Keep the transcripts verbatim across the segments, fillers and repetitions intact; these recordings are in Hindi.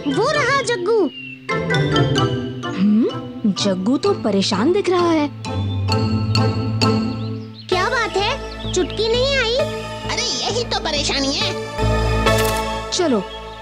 वो रहा जग्गू। हम्म, जग्गू तो परेशान दिख रहा है। क्या बात है, चुटकी नहीं आई? अरे यही तो परेशानी है। चलो।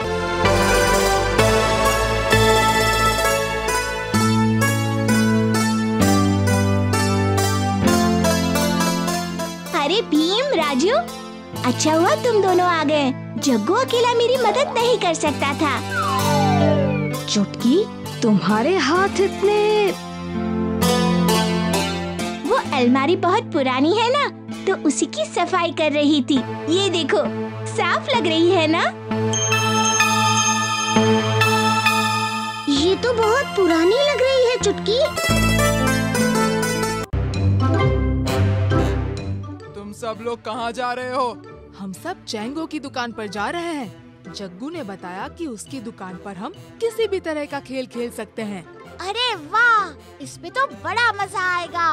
अरे भीम, राजू, अच्छा हुआ तुम दोनों आ गए। जग्गू अकेला मेरी मदद नहीं कर सकता था। चुटकी, तुम्हारे हाथ इतने... वो अलमारी बहुत पुरानी है ना, तो उसी की सफाई कर रही थी। ये देखो, साफ लग रही है ना? ये तो बहुत पुरानी लग रही है चुटकी। तुम सब लोग कहाँ जा रहे हो? हम सब चैंगो की दुकान पर जा रहे हैं। जग्गू ने बताया कि उसकी दुकान पर हम किसी भी तरह का खेल खेल सकते हैं। अरे वाह, इसमें तो बड़ा मजा आएगा।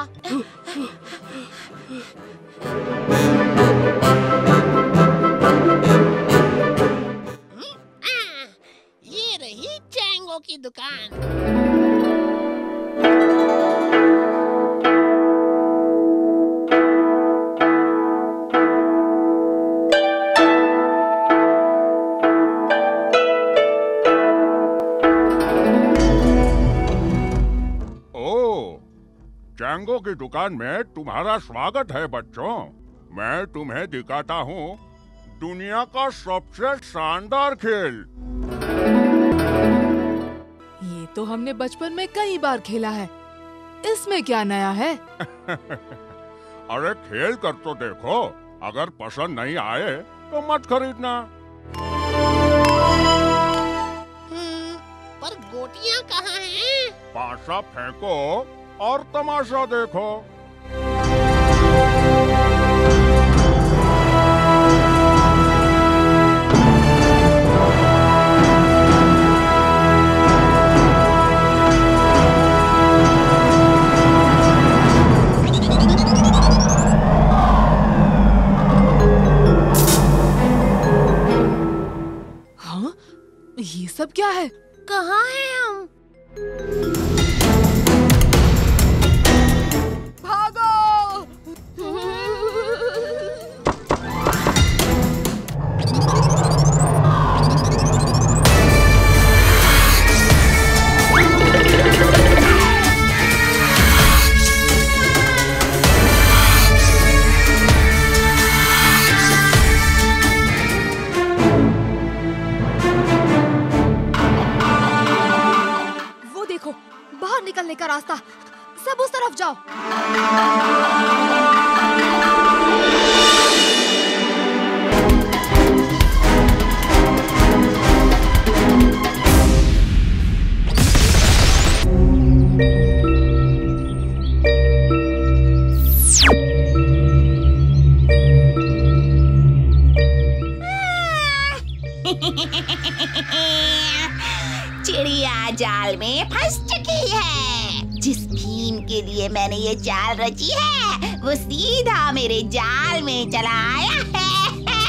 ये रही चैंगो की दुकान। चैंगो की दुकान में तुम्हारा स्वागत है बच्चों। मैं तुम्हें दिखाता हूँ दुनिया का सबसे शानदार खेल। ये तो हमने बचपन में कई बार खेला है। इसमें क्या नया है? अरे खेल कर तो देखो, अगर पसंद नहीं आए तो मत खरीदना। हम्म, पर गोटियाँ कहाँ हैं? पासा फेंको और तमाशा देखो। हाँ, ये सब क्या है? कहाँ हैं हम? बाहर निकलने का रास्ता, सब उस तरफ जाओ। चिड़िया जाल में फंस चुकी है। जिस भीम के लिए मैंने ये जाल रची है, वो सीधा मेरे जाल में चला आया है।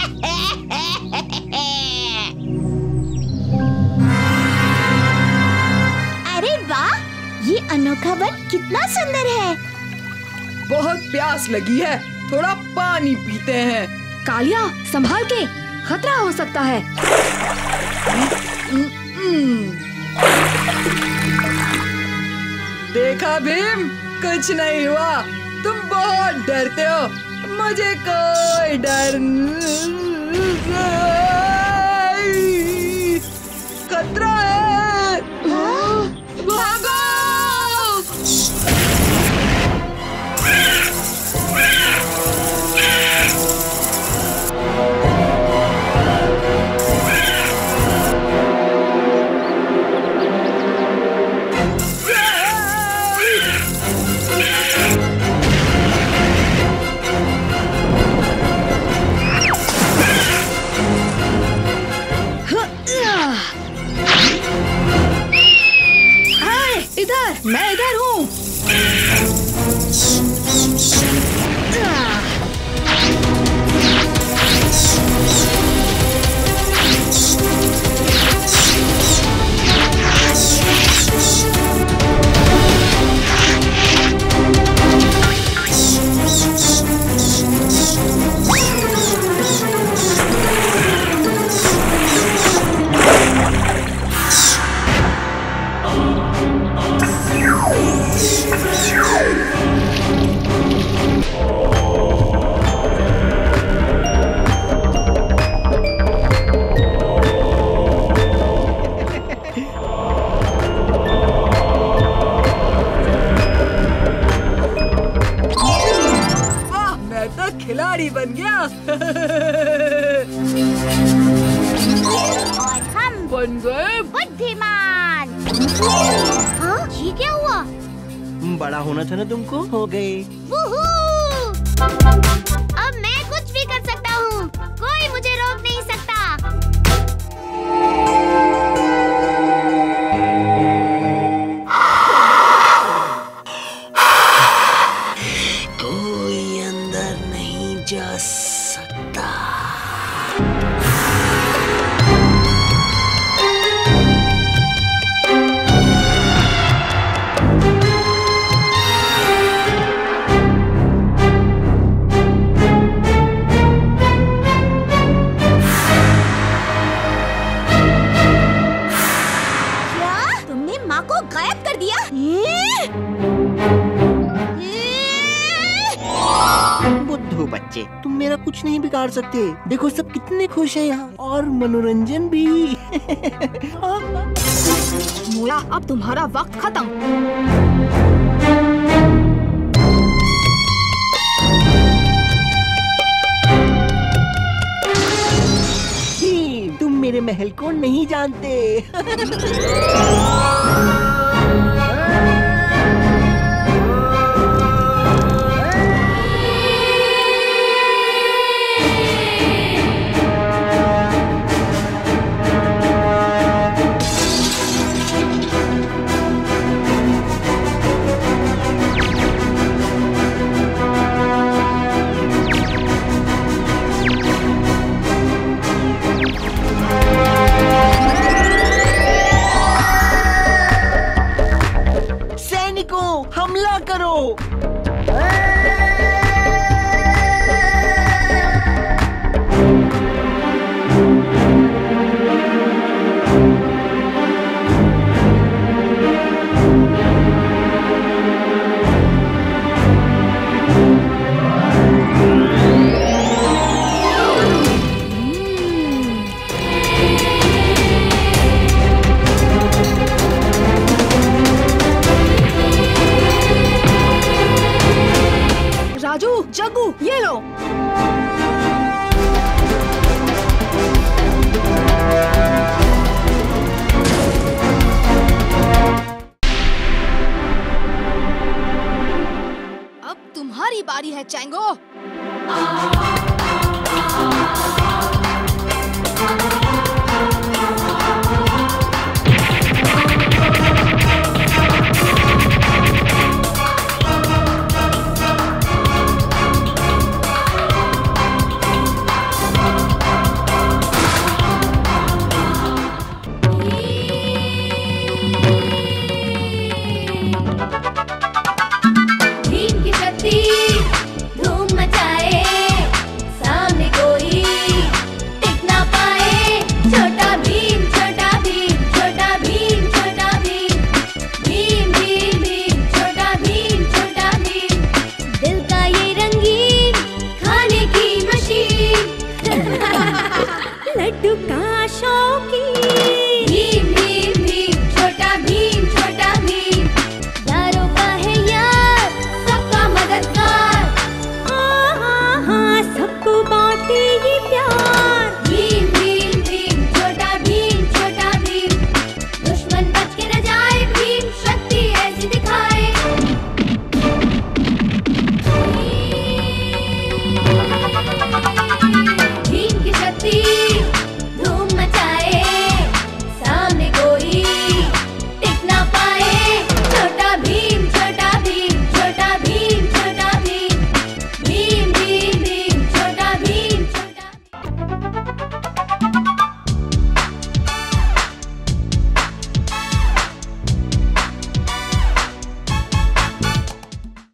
अरे वाह, ये अनोखा वन कितना सुंदर है। बहुत प्यास लगी है, थोड़ा पानी पीते हैं। कालिया, संभाल के, खतरा हो सकता है। देखा भीम, कुछ नहीं हुआ। तुम बहुत डरते हो, मुझे कोई डर नहीं। खतरा है, भागो। इधर, मैं इधर हूँ। बन गए बुद्धिमान। हाँ, ये क्या हुआ? बड़ा होना था ना तुमको, हो गए। वूहू! अब मैं कुछ भी कर सकता हूँ, कोई मुझे रोक नहीं सकता। कोई अंदर नहीं जा सकता। बुद्धू बच्चे, तुम मेरा कुछ नहीं बिगाड़ सकते। देखो सब कितने खुश हैं यहाँ, और मनोरंजन भी। मोला, अब तुम्हारा वक्त खत्म। तुम मेरे महल को नहीं जानते। हमला करो। राजू, जग्गू, ये लो। अब तुम्हारी बारी है चैंगो।